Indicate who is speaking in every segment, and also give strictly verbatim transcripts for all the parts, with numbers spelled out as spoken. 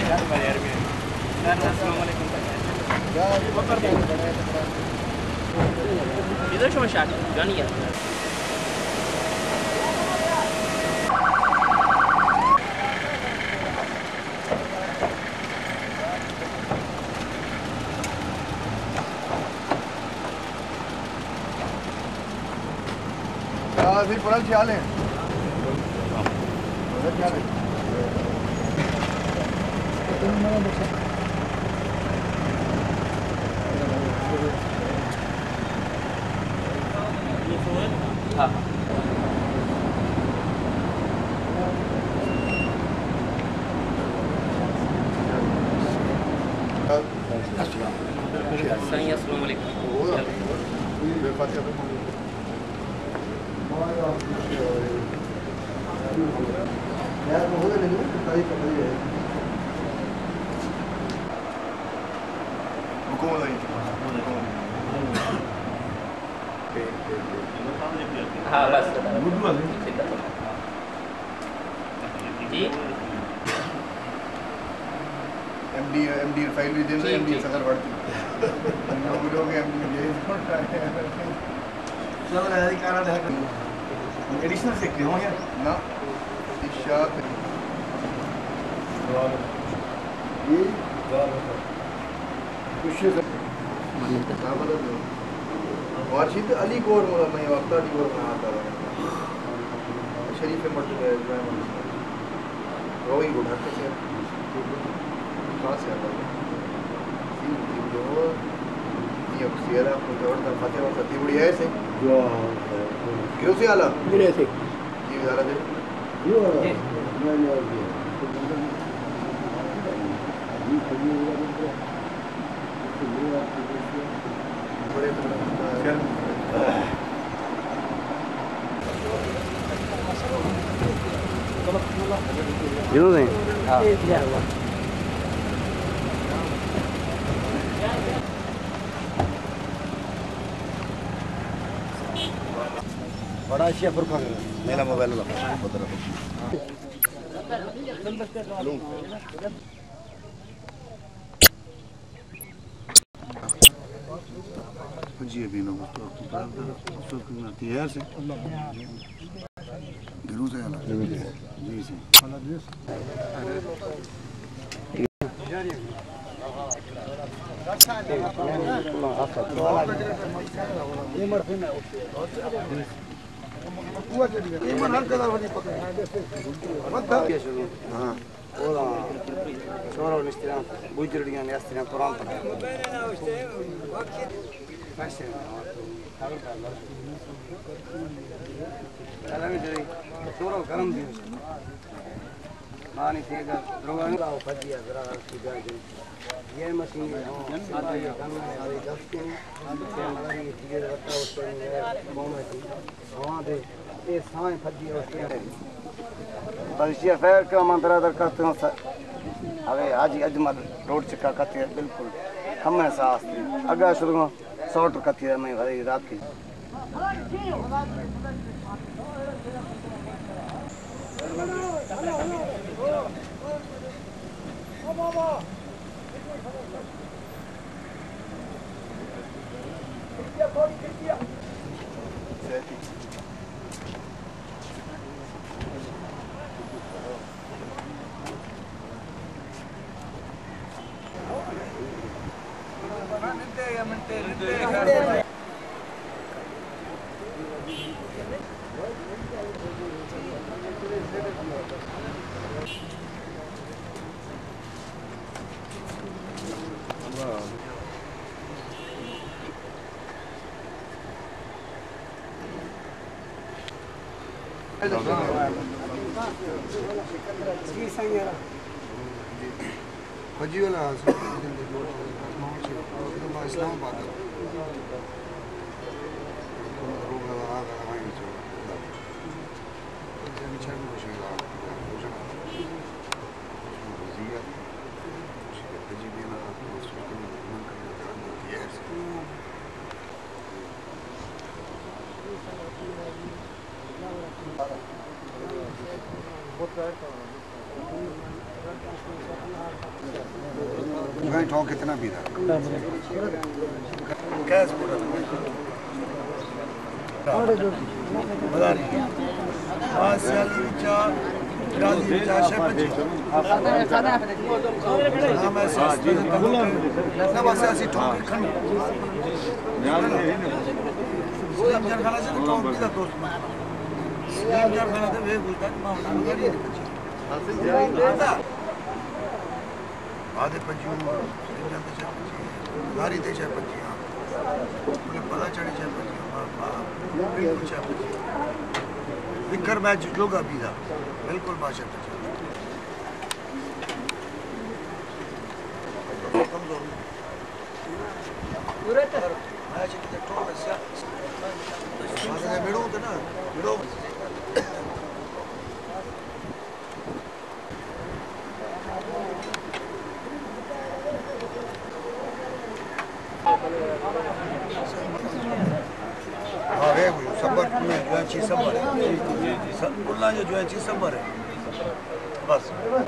Speaker 1: इधर شو مشاكل جانية
Speaker 2: हाँ फिर पढ़ल ख्याल है ख्याल है
Speaker 1: हाँ अस्सलाम वालेकुम
Speaker 2: यार वो होगा नहीं तो तारीख का है हुकूमत है
Speaker 1: हाँ बस जी
Speaker 2: एमडी एमडी फाइल भी देना एमडी सदर बढ़ती हम लोग एमडी ये सब अधिकार है एडिशनल सेक्रेटरी हो या ना इशाक ये कुछ वारशीद अली कोर मैं वक्ता डी कोर में आता है शरीफ मर्द है रोइंग गुड हट से कहां से आता है सी जो ये सियारा को जोड़ कर फतेह और सती बड़ी है से जो क्यों से आला मिले से जी वाला दे यो ये मैं और ये ये कभी बड़े चल
Speaker 3: यूं नहीं हां बड़ा अच्छा फुरखा मेरा मोबाइल ला पता रखो जी अभी ना तो तो तैयार से गिरू से आला जी से ये मरफे में ये मन हर कदर बनी पकड़ मत हां ओला छोरो निस्तिरा बुजरडियां ने अस्तिना कुरान पढ़ा Masih, tahu kan? Kalau ini dari surau garam dia. Mana tiga drogan tahu fadiya zara tiga jadi. Ye mesin ada ya kan ada dustin, ada yang tiga tahu sebenarnya mau mati. Awak deh, ये sign fuzzy होती है बल्कि fair का मंत्रा दर करते हैं अबे आज Ajmal road चक्का करते हैं बिल्कुल हमें साथ अगर शुरू में सॉर्ट करती है मैं भाई रात की फजी वाला इस्लामाबाद बहुत
Speaker 2: गाय ठोक कितना भी था कैस पूरा मजा नहीं आज साली विचा राजी विचा शेपच हम ऐसे ना बस ऐसी ठोक खन वो हम जन खाना से ठोक भी था दोस्त हम जन खाना से वे बोलता कि मां मगर ये नहीं आधे पंजी गाड़ी दे चाहे पंजी मुझे पता चढ़े चाहे पंजी बिल्कुल चाहे पंजी विकर मैच जोगा भी था बिल्कुल भाषा पंजी कमजोर मैच कितने टॉप है सिया आधे मिडो तो ना मिडो हाँ वे वो सबर में जो है चीज़ सबर है उल्ला जो जो है चीज़ सबर है बस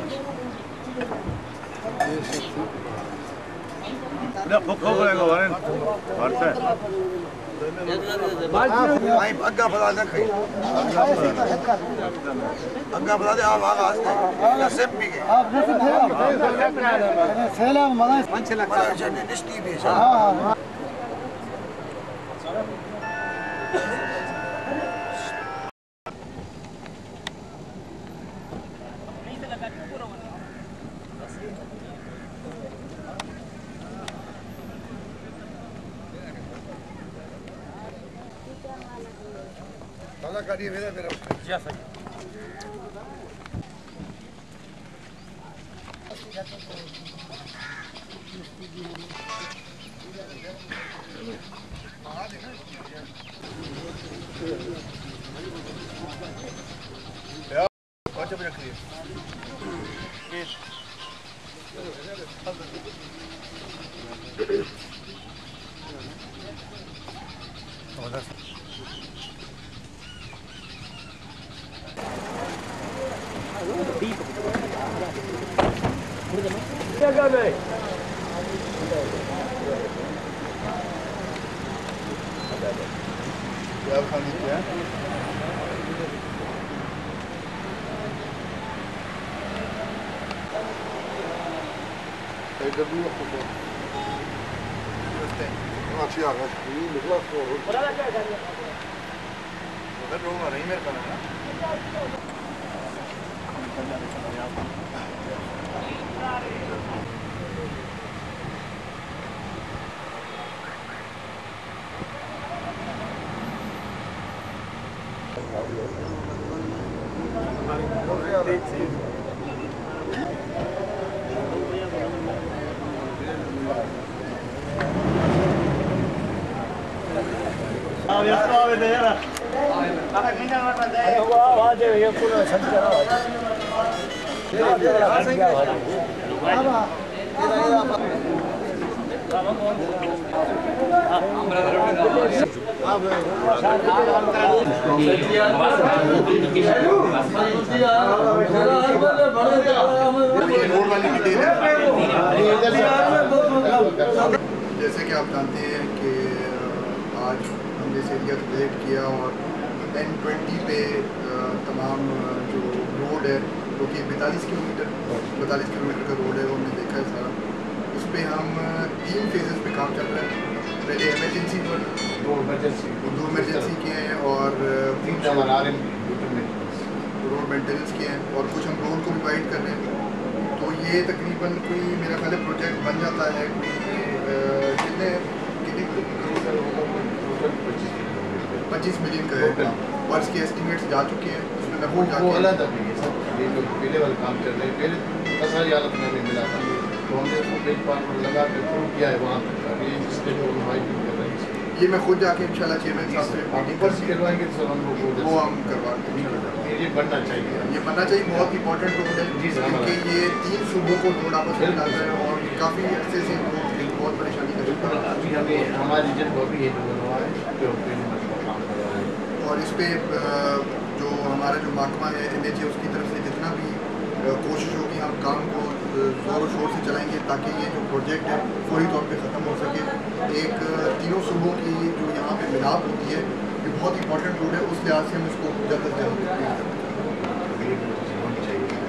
Speaker 4: ना भूखो करेगा वारें वारसा
Speaker 2: आई अग्गा बता दे कहीं अग्गा बता दे आप आगा हंसते या सेम भी गए
Speaker 3: सैलाब मज़ा पंच लाख
Speaker 2: निश्टी भी है ताला काटिए मेरा मेरा
Speaker 1: जी सर
Speaker 2: कौन सा रख रही है
Speaker 3: जगह में
Speaker 2: क्या खाने क्या इधर भी आपको अच्छी आ गया निकला तो उधर रोग आ रही मेरे पास ना जैसे कि आप जानते हैं कि आज हमने इस एरिया को विजिट किया और एन ट्वेंटी पे तमाम जो रोड है जो कि बैतालीस किलोमीटर बैतालीस किलोमीटर का रोड है वो हमने देखा है सारा। उस पर हम तीन फेजेस पे काम चल रहा है। पहले एमरजेंसी पर दो इमरजेंसी दो इमरजेंसी के हैं और रोड मेंटेनेंस के हैं और कुछ हम रोड को भी वाइड कर रहे हैं। तो ये तकरीबन कोई मेरा ख्याल है प्रोजेक्ट बन जाता है कितने कितने पच्चीस मिलियन का है और इसके एस्टिमेट्स जा चुके हैं। उसमें मैं बहुत
Speaker 4: वो अलग है सर ये जो पहले वाले काम कर रहे हैं पहले सारी हालत में हमें मिला था तो हमने उसको पेज पार पर लगा के प्रूव किया है वहाँ तक अभी स्टेट को वाइड कर रहे हैं।
Speaker 2: ये मैं खुद जाके इंशाल्लाह चेयरमैन साहब से मीटिंग
Speaker 4: ऊपर से करवाएंगे तो सर हम लोग
Speaker 2: वो हम करवाएंगे।
Speaker 4: ये बनना चाहिए
Speaker 2: ये बनना चाहिए बहुत इंपॉर्टेंट रोड है क्योंकि ये तीन सूबों को रोड आपस में मिलाता है और काफ़ी अच्छे से बहुत परेशानी कर रहा है।
Speaker 4: अभी हमें हमारी जन को भी ये बनवा है जो काम कर रहा है
Speaker 2: और इस पर जो हमारा जो महकमा है एन एच ए उसकी तरफ से जितना भी कोशिश होगी हम काम को ज़ोर शोर से चलाएंगे ताकि ये जो प्रोजेक्ट है फौरी तौर पे ख़त्म हो सके। एक तीनों सूबों की जो यहाँ पे मिलाप होती है ये बहुत इंपॉर्टेंट रोड है, उस लिहाज से हम इसको जल्द अज जल्द होनी चाहिए।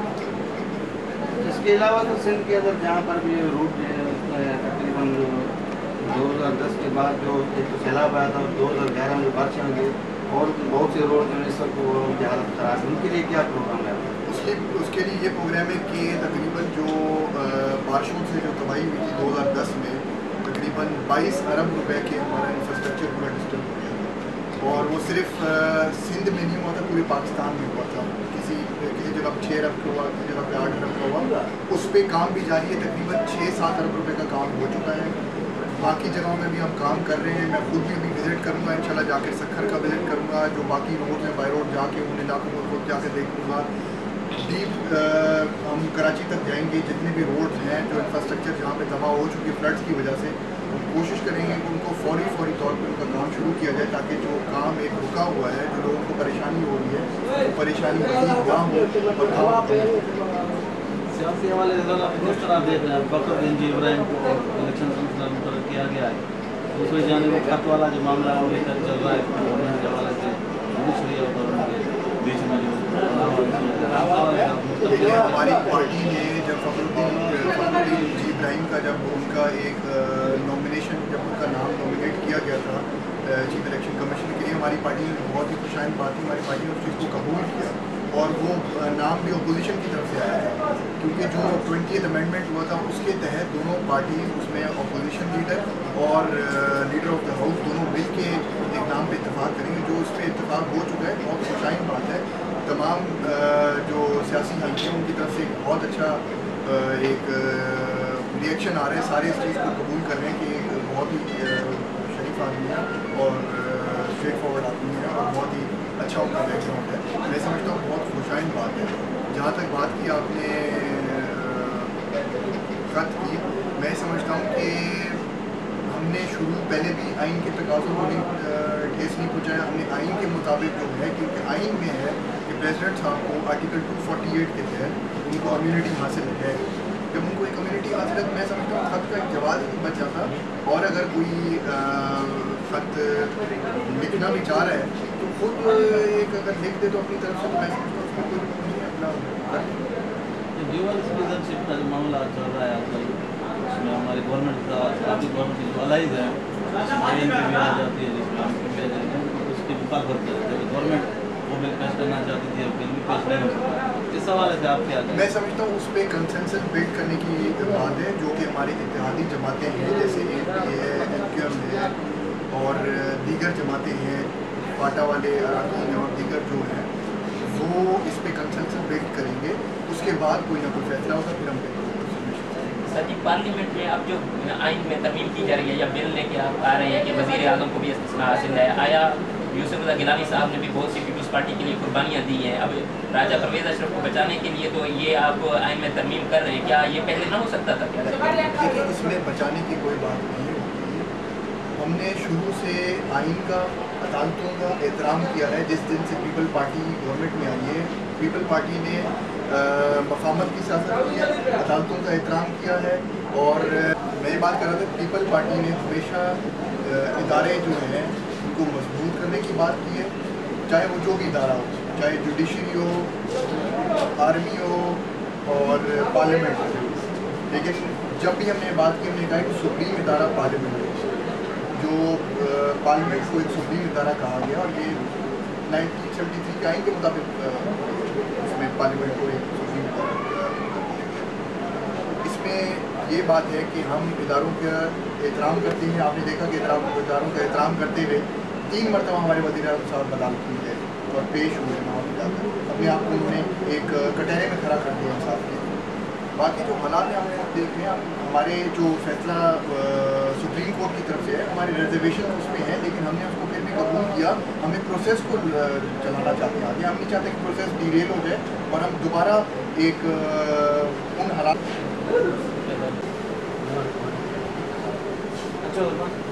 Speaker 3: इसके अलावा तो सिंध के अंदर जहाँ पर भी रूट है उसमें तकरीबन दो हज़ार दस के बाद जो एक तो सैलाब आया था और दो हज़ार ग्यारह में बारिश आ गई और बहुत से रोड जो है इस वक्त उनकी हालत खराब है, उनके लिए क्या प्रोग्राम है?
Speaker 2: उसके उसके लिए ये प्रोग्राम है कि तकरीबन जो बारिशों से जो तबाही हुई थी दो हज़ार दस में तकरीबन बाईस अरब रुपए के हमारा इंफ्रास्ट्रक्चर पूरा डिस्टर्ब हो गया था और वो सिर्फ सिंध में नहीं हुआ था, पूरे पाकिस्तान में हुआ था। किसी किसी जगह छः अरब का हुआ, किसी जगह पे आठ अरब का हुआ, उस पर काम भी जारी है। तकरीबन छः सात अरब रुपये का काम हो चुका है। बाकी जगहों में भी हम काम कर रहे हैं। मैं खुद भी अभी विज़िट करूँगा इंशाल्लाह, जाकर सखर का विज़िट करूँगा, जो बाकी रोड हैं बाई रोड जाके उन इलाकों को खुद जाकर देखूँगा। डीप हम कराची तक जाएंगे, जितने भी रोड्स हैं जो इंफ्रास्ट्रक्चर जहाँ पे तबाह हो चुकी है फ्लड्स की वजह से, हम कोशिश करेंगे कि उनको फौरी फौरी तौर पर उनका काम शुरू किया जाए ताकि जो काम एक रुका हुआ है, जो लोगों को परेशानी हो रही है, वो परेशानी मज़ीद ना हो और काम
Speaker 5: सियासी हवाले से आप किस तरह देख रहे हैं? फखर बेंजी इब्राहिम को इलेक्शन मुकर किया गया है, दूसरी जानिब खत वाला जो मामला है वो लेकर चल रहा है के हवाले से दूसरी और उनके बीच में जो
Speaker 2: देखिए हमारी पार्टी ने जब फखरुद्दीन जी इब्राहिम का जब उनका एक नॉमिनेशन जब उनका नाम नॉमिनेट किया गया था चीफ इलेक्शन कमीशन के लिए, हमारी पार्टी ने बहुत ही खुशाइन बात थी, हमारी पार्टी ने उस चीज़ को कबूल किया और वो नाम भी अपोजिशन की तरफ से आया है क्योंकि जो ट्वेंटिएथ अमेंडमेंट हुआ था उसके तहत दोनों पार्टी उसमें अपोजिशन लीडर और लीडर ऑफ द हाउस दोनों मिल के एक नाम पे इत्तेफाक करेंगे, जो उस पर इत्तेफाक हो चुका है। बहुत खुशाइन बात है। तमाम जो सियासी हल्के हैं उनकी तरफ से एक बहुत अच्छा एक रिएक्शन आ रहा है, सारे इस चीज़ को कबूल कर रहे हैं कि एक बहुत ही शरीफ आदमी है और स्ट्रेट फॉरवर्ड आदमी है और बहुत ही अच्छा उनका बैकग्राउंड है। मैं समझता हूँ बहुत खुशाइन बात है। जहाँ तक बात की आपने ख़त की, मैं समझता हूँ कि हमने शुरू पहले भी आइन के तकाज़ों को नहीं ठेस नहीं पहुँचाया। हमने आइन के मुताबिक जो है, क्योंकि आइन में है कि प्रेसिडेंट साहब को आर्टिकल टू फोर्टी एट के तहत उनको इम्यूनिटी हासिल है। जब उनको एक इम्यूनिटी हासिल है तो मैं समझता हूँ ख़त का एक जवाब ही बच जाता, और अगर कोई ख़त लिखना भी चाह रहा है तो खुद एक अगर लिख दे तो अपनी तरफ से, तो मैं समझता हूँ उसमें कोई नहीं अपना
Speaker 5: ड्यूअल सिटीजनशिप का जो मामला चल रहा है आजकल, उसमें हमारी गवर्नमेंट का आपकी गवर्नमेंट की जो अलाइज है उसमें भी आ जाती है, जिसमें उसकी मुखालफत है जब गवर्नमेंट वो बिल पेश करना चाहती थी, बिल भी पेश नहीं हो सकता। इस हवाले से आप क्या कहें?
Speaker 2: मैं समझता हूँ उस पर कंसेंसस बिल्ड करने की बात है, जो कि हमारी इत्तेहादी जमातें हैं जैसे ए पी है, एम क्यू एम है और दीगर जमातें हैं, पाटा वाले अराकीन और दीगर जो हैं, वो इस पर कंसेंसस बिल्ड करेंगे। उसके बाद कोई ना कोई फैसला होगा, फिर हम
Speaker 1: सर जी पार्लियामेंट में अब जो आइन में तरमीम की जा रही है या बिल लेके आप आ रहे हैं कि वज़ीर आज़म को भी इस्तिस्ना हासिल है, आया यूसुफ रज़ा गिलानी साहब ने भी बहुत सी पीपल्स पार्टी के लिए कुर्बानियाँ दी हैं, अब राजा परवेज़ अशरफ को बचाने के लिए तो ये आप आइन में तरमीम कर रहे हैं, क्या ये पहले ना हो सकता था? क्या
Speaker 2: देखिए इसमें बचाने की कोई बात नहीं होती। हमने शुरू से आइन का, अदालतों का एहतराम किया है। जिस दिन से पीपल पार्टी गवर्नमेंट में आई है, पीपल पार्टी ने मफामत की सियासत की है, अदालतों का एहतराम किया है। और मैं ये बात कर रहा था, पीपल पार्टी ने हमेशा इदारे जो हैं उनको मजबूत करने की बात की है, चाहे वो जो भी इदारा हो, चाहे जुडिशरी हो, आर्मी हो और पार्लियामेंट हो। लेकिन जब भी हमने बात की, हमने कहा कि सुप्रीम इदारा पार्लियामेंट है, जो पार्लियामेंट को एक सुप्रीम इदारा कहा गया और ये नाइनटीन सेवेंटी थ्री के आइन के मुताबिक इसमें पार्लियामेंट को एक सुप्रीम इदारा। इसमें ये बात है कि हम इदारों का एहतराम करते हैं। आपने देखा कि इदारों का एहतराम करते हुए तीन मरतबा हमारे वज़ीर आज़म साहब अदालत में गए और पेश हुए वहाँ पर जाकर, अपने आप को उन्होंने एक कटहरे में खड़ा कर दिया इंसाफ के। बाकी जो हालात हैं हम देख रहे हैं, हमारे जो फैसला सुप्रीम कोर्ट की तरफ से है, हमारे रिजर्वेशन उसमें है, लेकिन हमने उसको फिर भी कबूल किया। हम एक प्रोसेस को चलाना चाहते हैं आगे, हम नहीं चाहते कि प्रोसेस डिरेल हो जाए और हम दोबारा एक उन हालात
Speaker 5: अच्छा